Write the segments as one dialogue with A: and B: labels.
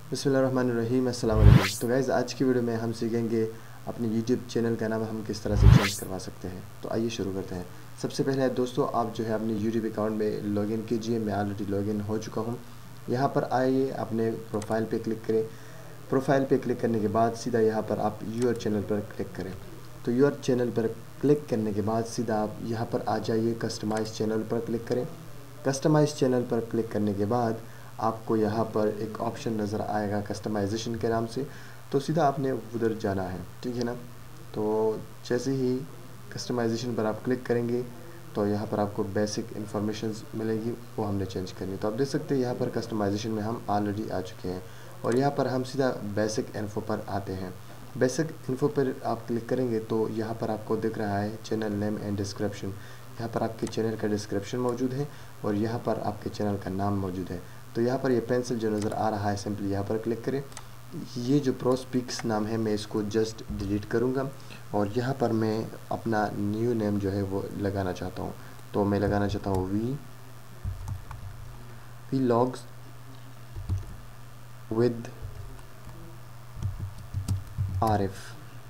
A: बिस्मिल्लाहिर्रहमानिर्रहीम, अस्सलाम वालेकुम। तो गाइज़, आज की वीडियो में हम सीखेंगे अपने यूट्यूब चैनल का नाम हम किस तरह से चेंज करवा सकते हैं। तो आइए शुरू करते हैं। सबसे पहले दोस्तों, आप जो है अपने यूट्यूब अकाउंट में लॉगिन कीजिए। मैं ऑलरेडी लॉगिन हो चुका हूँ। यहाँ पर आइए, अपने प्रोफाइल पे क्लिक करें। प्रोफाइल पे क्लिक करने के बाद सीधा यहाँ पर आप यूर चैनल पर क्लिक करें। तो यूर चैनल पर क्लिक करने के बाद सीधा आप यहाँ पर आ जाइए, कस्टमाइज़ चैनल पर क्लिक करें। कस्टमाइज़ चैनल पर क्लिक करने के बाद आपको यहाँ पर एक ऑप्शन नज़र आएगा कस्टमाइजेशन के नाम से। तो सीधा आपने उधर जाना है, ठीक है ना। तो जैसे ही कस्टमाइजेशन पर आप क्लिक करेंगे तो यहाँ पर आपको बेसिक इन्फॉर्मेशंस मिलेगी, वो हमने चेंज करनी है। तो आप देख सकते हैं यहाँ पर कस्टमाइजेशन में हम ऑलरेडी आ चुके हैं और यहाँ पर हम सीधा बेसिक इन्फो पर आते हैं। बेसिक इन्फो पर आप क्लिक करेंगे तो यहाँ पर आपको दिख रहा है चैनल नेम एंड डिस्क्रिप्शन। यहाँ पर आपके चैनल का डिस्क्रिप्शन मौजूद है और यहाँ पर आपके चैनल का नाम मौजूद है। तो यहाँ पर ये पेंसिल जो नज़र आ रहा है, सिंपली यहाँ पर क्लिक करें। ये जो प्रोस्पिक्स नाम है, मैं इसको जस्ट डिलीट करूँगा और यहाँ पर मैं अपना न्यू नेम जो है वो लगाना चाहता हूँ। तो मैं लगाना चाहता हूँ vlogs with Arif.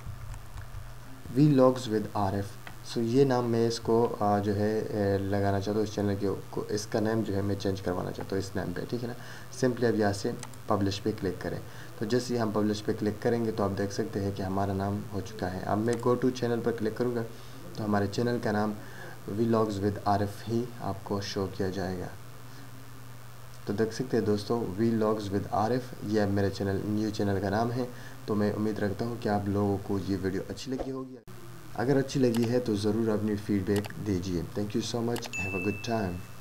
A: Vlogs with Arif. So ये नाम मैं इसको जो है लगाना चाहता हूँ इस चैनल को। इसका नेम जो है मैं चेंज करवाना चाहता हूँ इस नेम पे, ठीक है ना। सिंपली अब यहाँ से पब्लिश पे क्लिक करें। तो जैसे ही हम पब्लिश पे क्लिक करेंगे तो आप देख सकते हैं कि हमारा नाम हो चुका है। अब मैं गो टू चैनल पर क्लिक करूँगा तो हमारे चैनल का नाम व्लॉग्स विद आरिफ ही आपको शो किया जाएगा। तो देख सकते हैं दोस्तों, व्लॉग्स विद आरिफ, यह मेरे न्यू चैनल का नाम है। तो मैं उम्मीद रखता हूँ कि आप लोगों को ये वीडियो अच्छी लगी होगी। अगर अच्छी लगी है तो ज़रूर अपनी फीडबैक दीजिए। Thank you so much, have a good time.